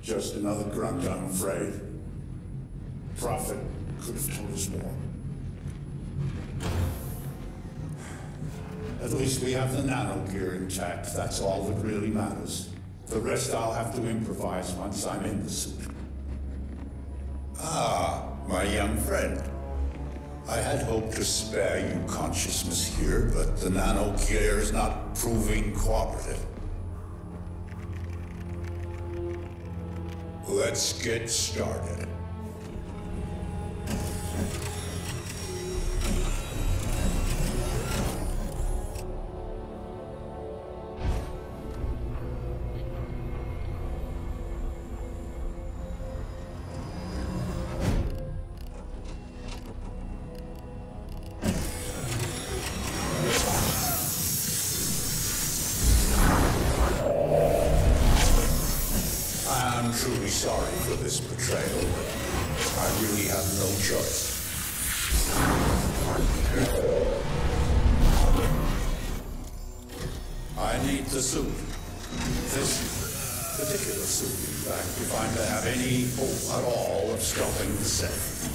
Just another grunt, I'm afraid. Prophet could have told us more. At least we have the nano gear intact. That's all that really matters. The rest I'll have to improvise once I'm in the suit. Ah, my young friend. I had hoped to spare you consciousness here, but the nano gear is not proving cooperative. Let's get started. Truly sorry for this betrayal, but I really have no choice. I need the suit. This particular suit, in fact, if I'm to have any hope at all of stopping the Ceph.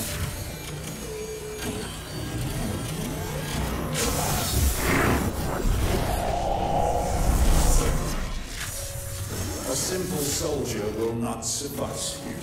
A simple soldier will not suffice you.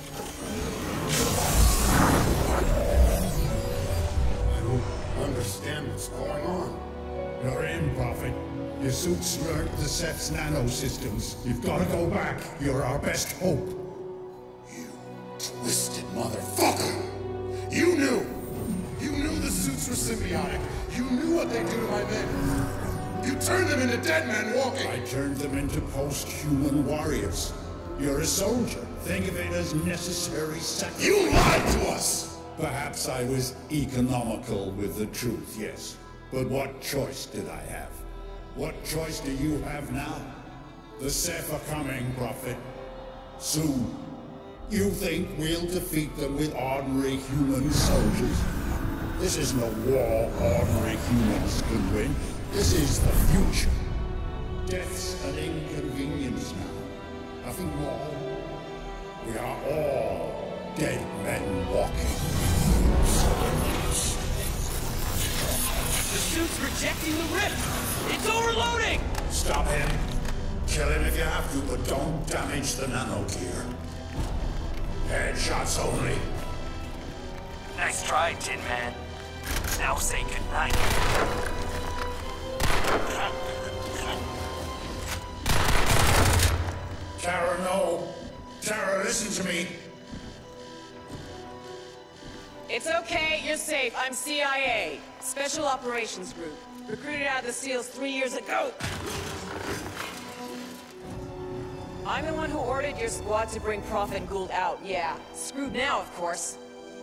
I don't understand what's going on. You're in, Prophet. Your suit's learned the Ceph's nanosystems. You've got to go back. You're our best hope. You twisted motherfucker! You knew the suits were symbiotic. You knew what they do to my men. You turned them into dead men walking! I turned them into post-human warriors. You're a soldier. Think of it as necessary sacrifice. You lied to us! Perhaps I was economical with the truth, yes. But what choice did I have? What choice do you have now? The Ceph are coming, Prophet. Soon. You think we'll defeat them with ordinary human soldiers? This is no war ordinary humans can win. This is the future. Death's an inconvenience now. Nothing more. We are all dead men walking. The suit's rejecting the rift! It's overloading! Stop him. Kill him if you have to, but don't damage the nano gear. Headshots only. Nice try, Tin Man. Now say goodnight. Tara, no. Tara, listen to me. It's okay, you're safe. I'm CIA. Special Operations Group. Recruited out of the SEALs 3 years ago. I'm the one who ordered your squad to bring Prophet and Gould out, yeah. Screwed now, of course.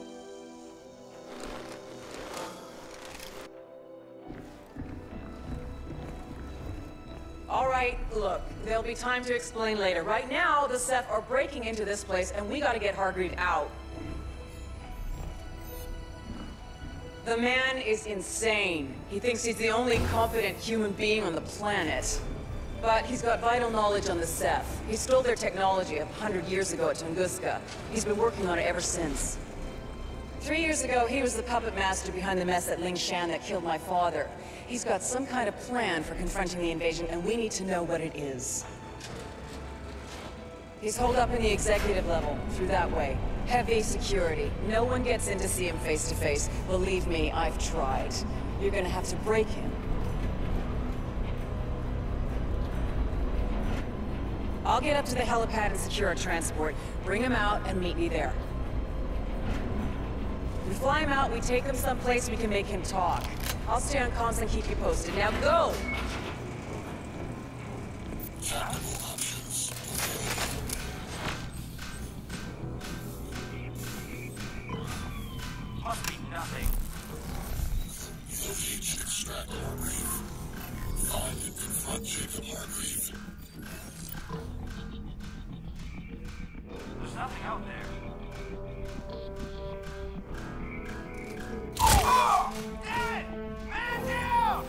All right, look, there'll be time to explain later. Right now, the Ceph are breaking into this place, and we gotta get Hargreave out. The man is insane. He thinks he's the only competent human being on the planet. But he's got vital knowledge on the Ceph. He stole their technology 100 years ago at Tunguska. He's been working on it ever since. 3 years ago, he was the puppet master behind the mess at Lingshan that killed my father. He's got some kind of plan for confronting the invasion, and we need to know what it is. He's holed up in the executive level, through that way. Heavy security. No one gets in to see him face to face. Believe me, I've tried. You're gonna have to break him. I'll get up to the helipad and secure a transport. Bring him out and meet me there. We fly him out, we take him someplace we can make him talk. I'll stay on comms and keep you posted. Now go! Must be nothing. You'll need to extract Hargreave. Find and confront Jacob Hargreave. There's nothing out there. Oh! Dead! Man down!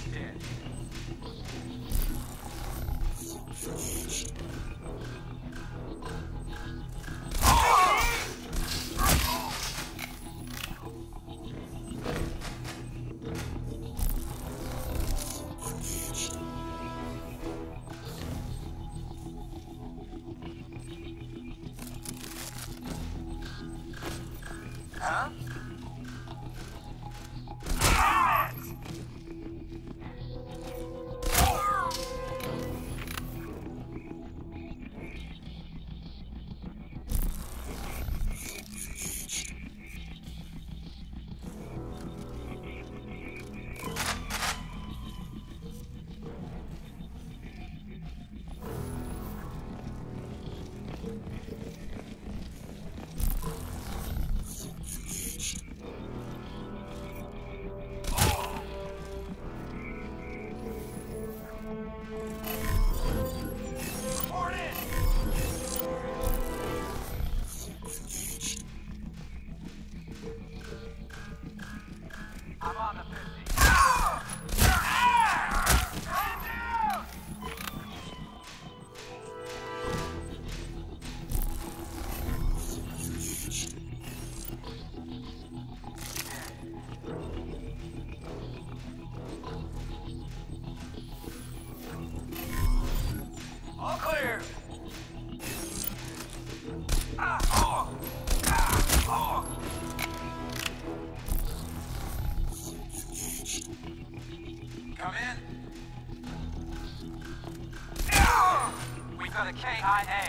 dead. Huh? I'm on the 50. All clear. Come in. We've got a KIA.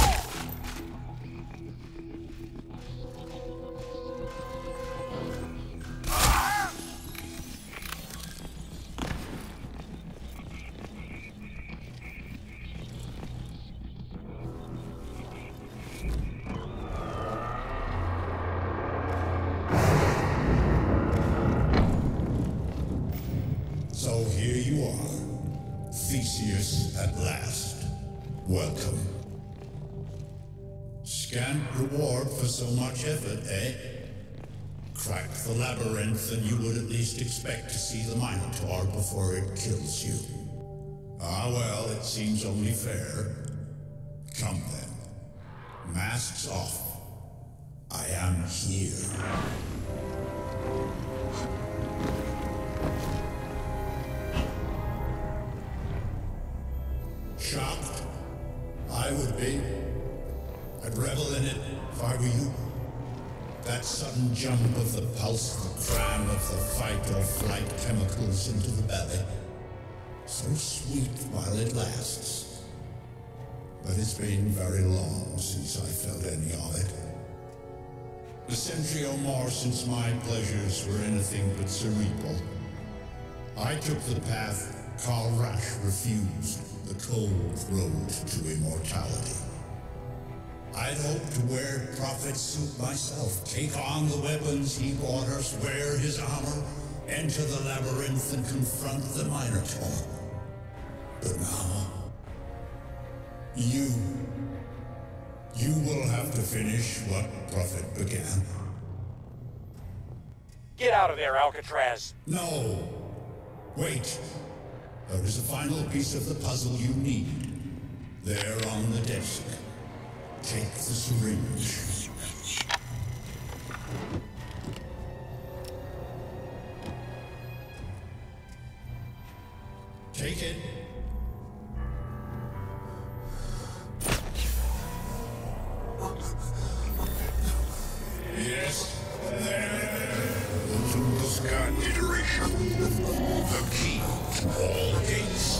So here you are, Theseus at last. Welcome. Scant reward for so much effort, eh? Crack the labyrinth and you would at least expect to see the Minotaur before it kills you. Ah well, it seems only fair. Come then. Masks off. I am here. Shocked? I would be. I'd revel in it if I were you. That sudden jump of the pulse, the cram of the fight or flight chemicals into the belly. So sweet while it lasts. But it's been very long since I felt any of it. A century or more since my pleasures were anything but cerebral. I took the path Karl Rasch refused, the cold road to immortality. I'd hoped to wear Prophet's suit myself, take on the weapons he bought us, wear his armor, enter the labyrinth and confront the Minotaur. But now, you will have to finish what Prophet began. Get out of there, Alcatraz. No. Wait. There is a final piece of the puzzle you need. There on the desk. Take the syringe. Take it. Yes, there. The Tunguska iteration. The key to all gates.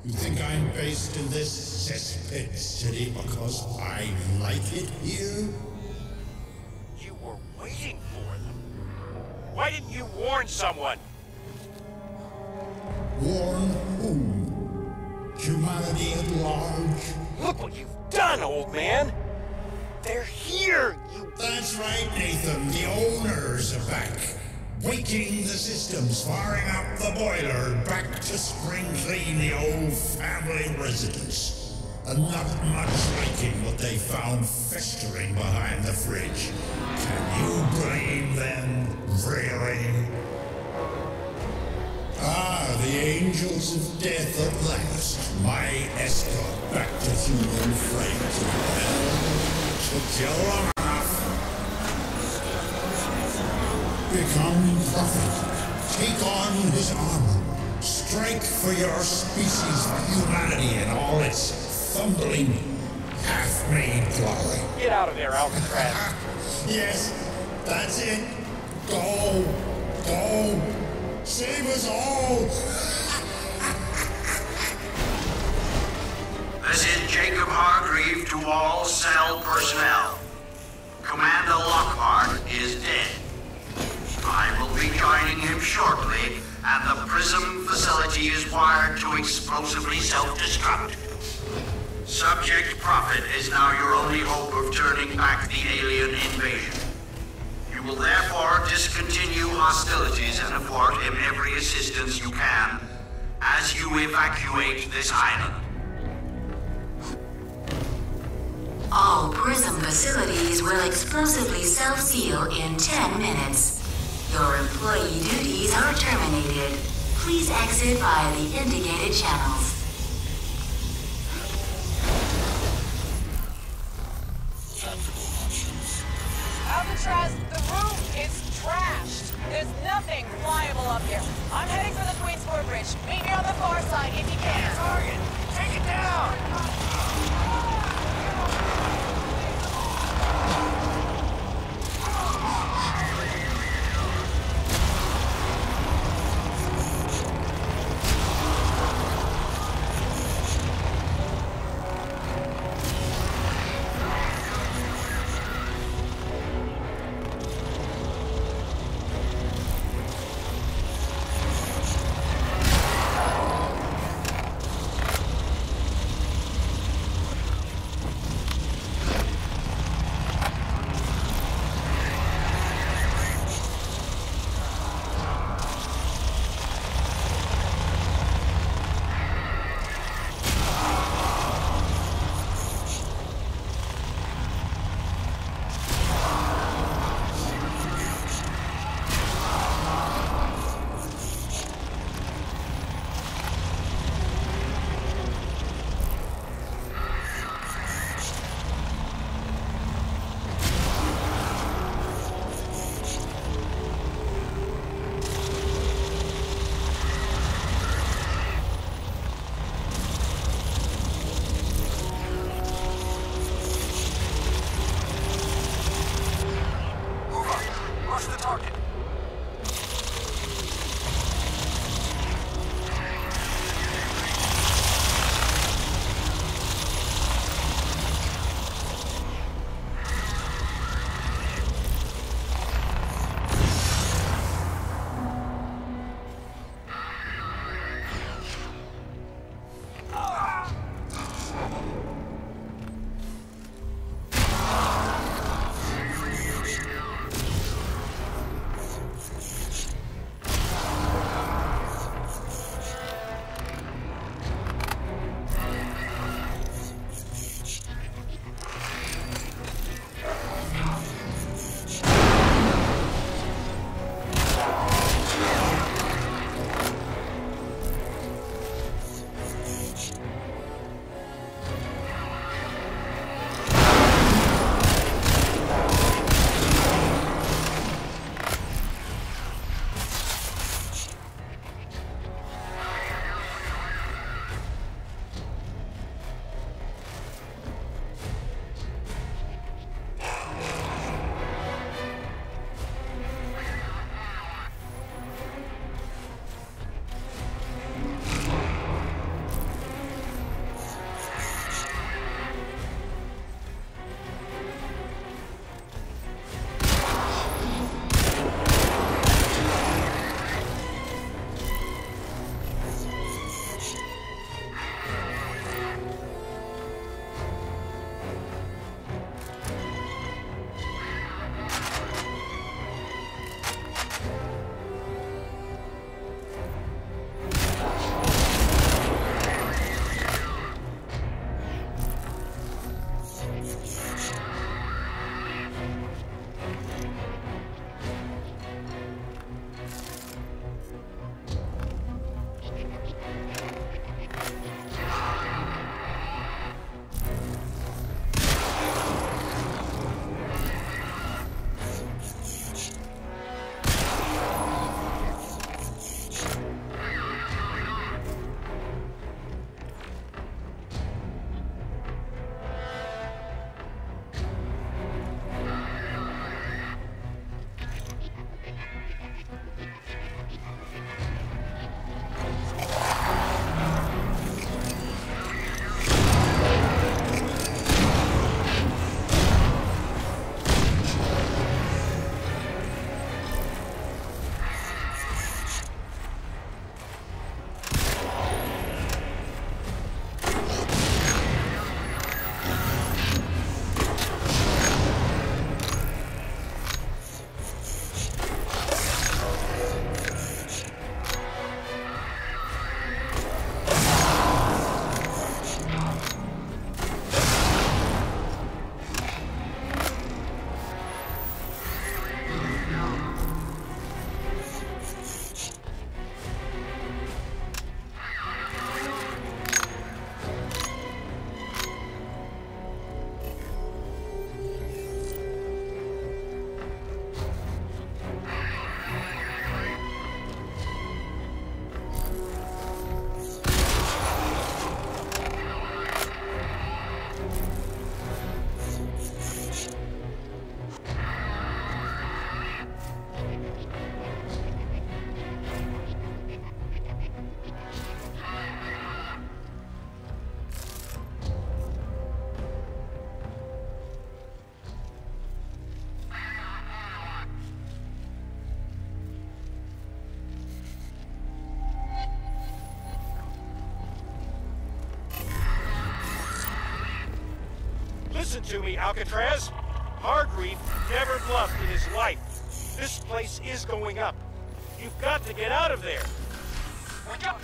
You think I'm based in this cesspit city because I like it here? You were waiting for them. Why didn't you warn someone? Warn whom? Humanity at large? Look what you've done, old man! They're here, you... That's right, Nathan. The owners are back. Waking the systems, firing up the boiler, back to spring clean the old family residence. And not much liking what they found festering behind the fridge. Can you blame them, really? Ah, the angels of death at last. My escort back to human freight. Took you long enough. Become prophet. Take on his armor. Strike for your species, for humanity and all its fumbling, half-made glory. Get out of there, Alcatraz. Yes, that's it. Go. Go. Save us all. This is Jacob Hargreave to all cell personnel. Commander Lockhart is dead. I will be joining him shortly, and the Prism facility is wired to explosively self-destruct. Subject Prophet is now your only hope of turning back the alien invasion. You will therefore discontinue hostilities and afford him every assistance you can as you evacuate this island. All Prism facilities will explosively self-seal in 10 minutes. Your employee duties are terminated. Please exit via the indicated channels. Alcatraz, the roof is trashed. There's nothing flyable up here. I'm heading for the Queensport Bridge. Meet me on the far side if you can. Target! Take it down! Listen to me, Alcatraz. Hargreave never bluffed in his life. This place is going up. You've got to get out of there. Wake up!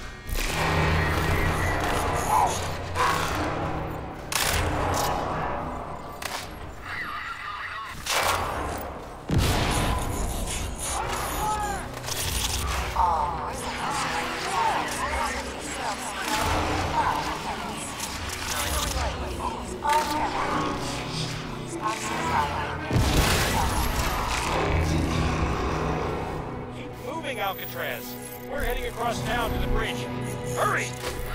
Keep moving, Alcatraz. We're heading across town to the bridge. Hurry!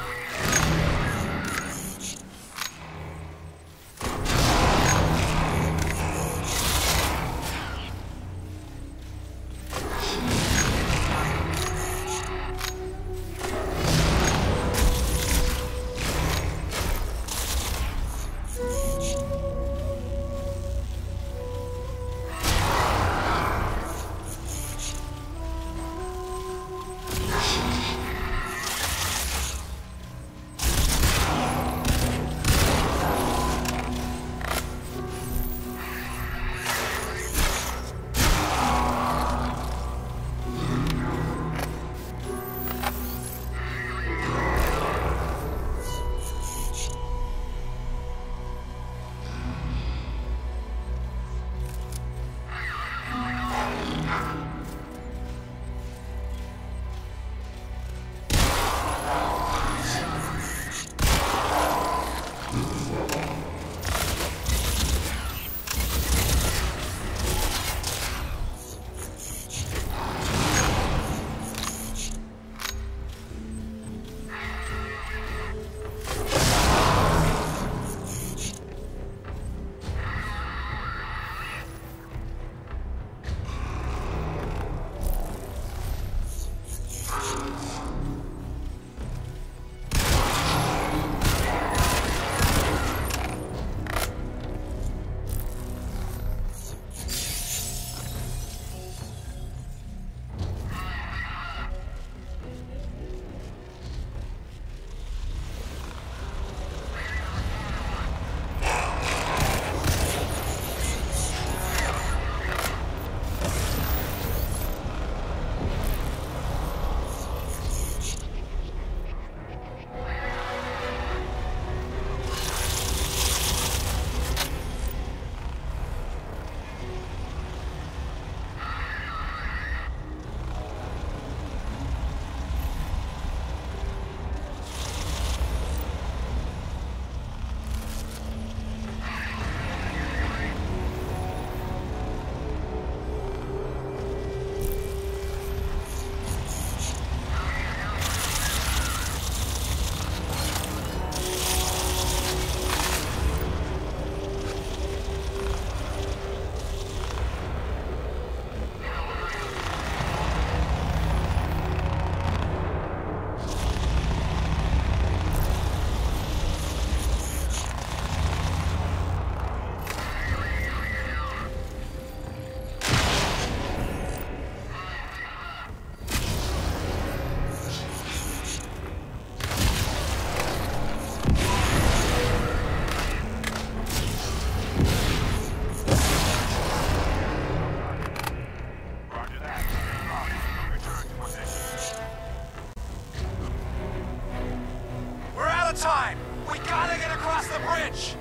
Time! We gotta get across the bridge!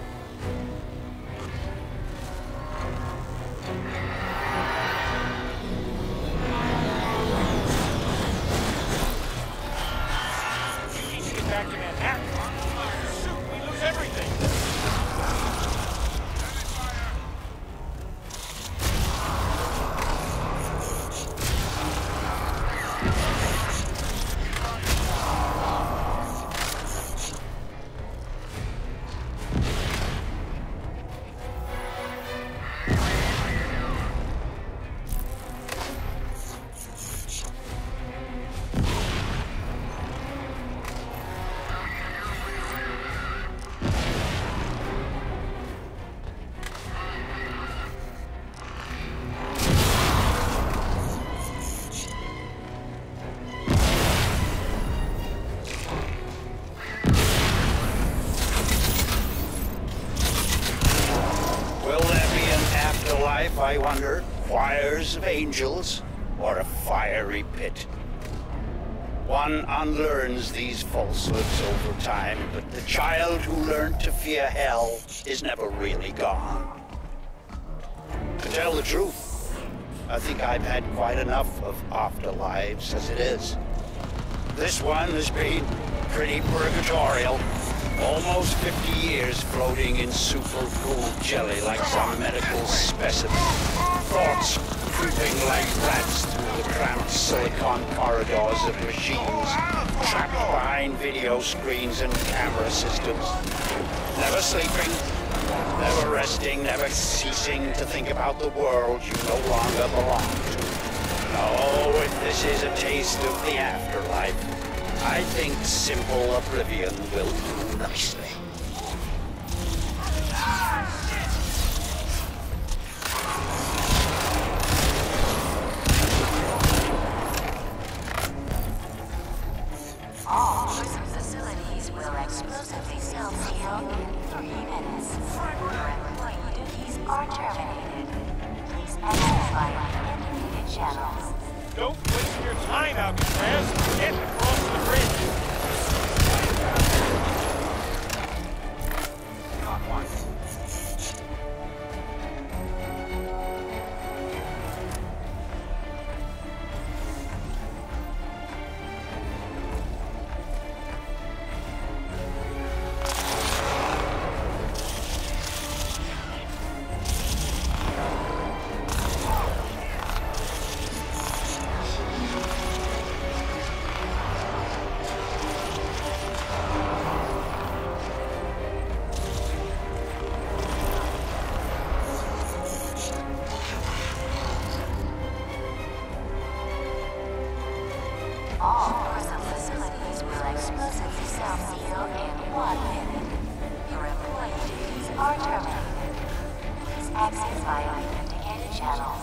We need to get back to Manhattan. Shoot, we lose everything. life, I wonder? Choirs of angels or a fiery pit? One unlearns these falsehoods over time, but the child who learned to fear hell is never really gone. To tell the truth, I think I've had quite enough of afterlives as it is. This one has been pretty purgatorial. Almost 50 years floating in super cool jelly like some medical specimen. Thoughts creeping like rats through the cramped silicon corridors of machines, trapped behind video screens and camera systems. Never sleeping, never resting, never ceasing to think about the world you no longer belong to. No, if this is a taste of the afterlife, I think simple oblivion will do nicely. All prison facilities will explosively self-heal in 3 minutes. Your employee duties are terminated. Please identify the indicated channels. Don't waste your time, Alcatraz. Get across the bridge. Not once. All prison facilities will explosively self-seal in 1 minute. Your employee duties are terminated. Please exit via the indicated channel.